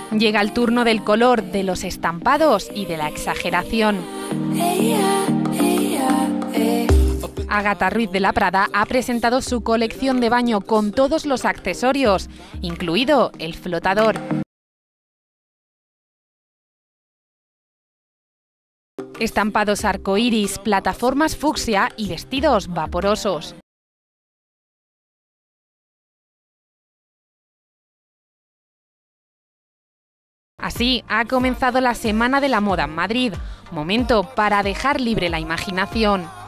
Llega el turno del color, de los estampados y de la exageración. Ágata Ruiz de la Prada ha presentado su colección de baño con todos los accesorios, incluido el flotador. Estampados arcoíris, plataformas fucsia y vestidos vaporosos. Así ha comenzado la Semana de la Moda en Madrid, momento para dejar libre la imaginación.